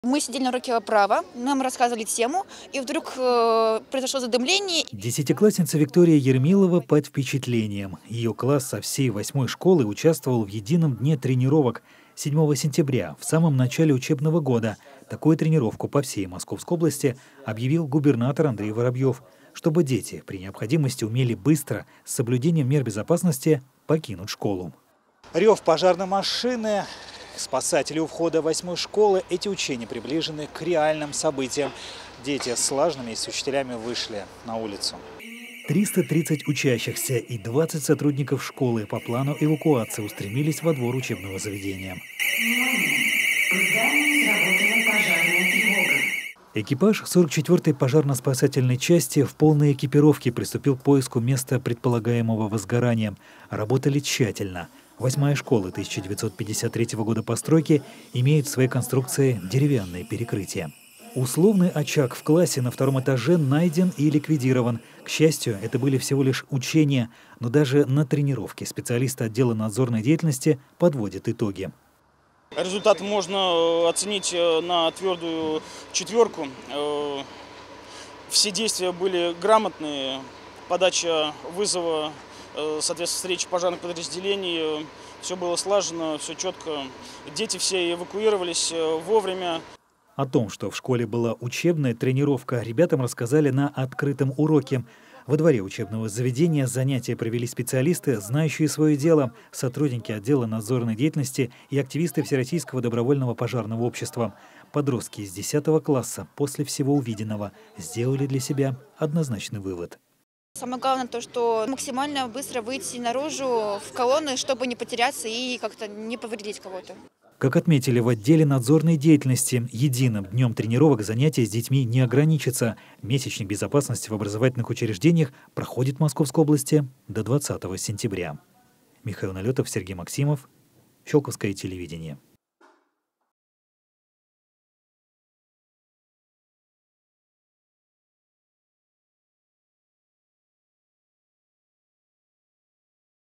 Мы сидели на уроке права, нам рассказывали тему, и вдруг произошло задымление. Десятиклассница Виктория Ермилова под впечатлением. Ее класс со всей 8-й школы участвовал в едином дне тренировок 7 сентября, в самом начале учебного года. Такую тренировку по всей Московской области объявил губернатор Андрей Воробьев, чтобы дети при необходимости умели быстро, с соблюдением мер безопасности, покинуть школу. Рев пожарной машины, спасатели у входа 8-й школы. Эти учения приближены к реальным событиям. Дети с лажными и с учителями вышли на улицу. 330 учащихся и 20 сотрудников школы по плану эвакуации устремились во двор учебного заведения. Экипаж 44-й пожарно-спасательной части в полной экипировке приступил к поиску места предполагаемого возгорания. Работали тщательно. 8-я школа 1953 года постройки имеет в своей конструкции деревянное перекрытие. Условный очаг в классе на 2-м этаже найден и ликвидирован. К счастью, это были всего лишь учения, но даже на тренировке специалисты отдела надзорной деятельности подводят итоги. Результат можно оценить на твердую 4. Все действия были грамотные. Подача вызова, соответственно, встречи пожарных подразделений. Все было слажено, все четко. Дети все эвакуировались вовремя. О том, что в школе была учебная тренировка, ребятам рассказали на открытом уроке. Во дворе учебного заведения занятия провели специалисты, знающие свое дело, сотрудники отдела надзорной деятельности и активисты Всероссийского добровольного пожарного общества. Подростки из 10 класса после всего увиденного сделали для себя однозначный вывод. Самое главное то, что максимально быстро выйти наружу в колонны, чтобы не потеряться и как-то не повредить кого-то. Как отметили в отделе надзорной деятельности, единым днем тренировок занятия с детьми не ограничится. Месячник безопасности в образовательных учреждениях проходит в Московской области до 20 сентября. Михаил Налетов, Сергей Максимов, Щелковское телевидение.